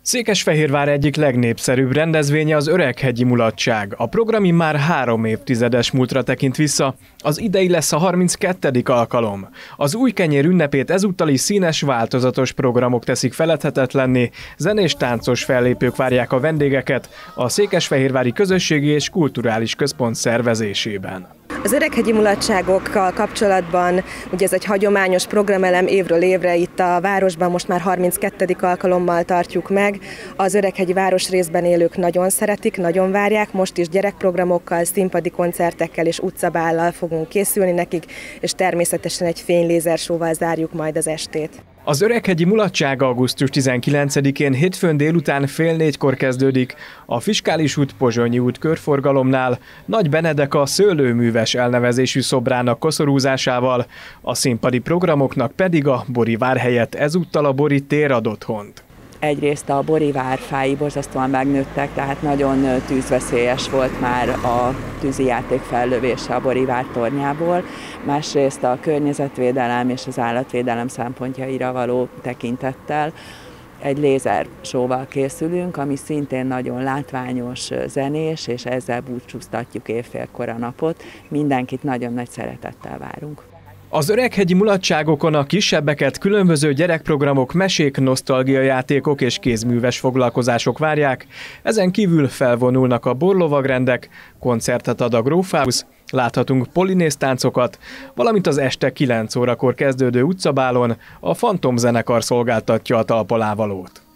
Székesfehérvár egyik legnépszerűbb rendezvénye az Öreghegyi Mulatság. A program immár 3 évtizedes múltra tekint vissza, az idei lesz a 32. alkalom. Az új kenyér ünnepét ezúttal is színes, változatos programok teszik feledhetetlenné, zenés táncos fellépők várják a vendégeket a Székesfehérvári Közösségi és Kulturális Központ szervezésében. Az öreghegyi mulatságokkal kapcsolatban ugye ez egy hagyományos programelem, évről évre itt a városban most már 32. alkalommal tartjuk meg. Az öreghegyi városrészben élők nagyon szeretik, nagyon várják, most is gyerekprogramokkal, színpadi koncertekkel és utcabállal fogunk készülni nekik, és természetesen egy fénylézersóval zárjuk majd az estét. Az Öreghegyi Mulatság augusztus 19-én hétfőn délután fél 4-kor kezdődik a Fiskális út Pozsonyi út körforgalomnál Nagy Benedek szőlőműves elnevezésű szobrának koszorúzásával, a színpadi programoknak pedig a Borivár helyett ezúttal a Bori tér ad otthont. Egyrészt a Borivár fái borzasztóan megnőttek, tehát nagyon tűzveszélyes volt már a tűzijáték fellövése a Borivár tornyából. Másrészt a környezetvédelem és az állatvédelem szempontjaira való tekintettel egy lézersóval készülünk, ami szintén nagyon látványos, zenés, és ezzel búcsúztatjuk évfélkor a napot. Mindenkit nagyon nagy szeretettel várunk. Az Öreghegyi Mulatságokon a kisebbeket különböző gyerekprogramok, mesék, nosztalgiajátékok és kézműves foglalkozások várják, ezen kívül felvonulnak a borlovagrendek, koncertet ad a Grófábusz, láthatunk polinéz táncokat, valamint az este 9 órakor kezdődő utcabálon a Fantom zenekar szolgáltatja a talpalávalót.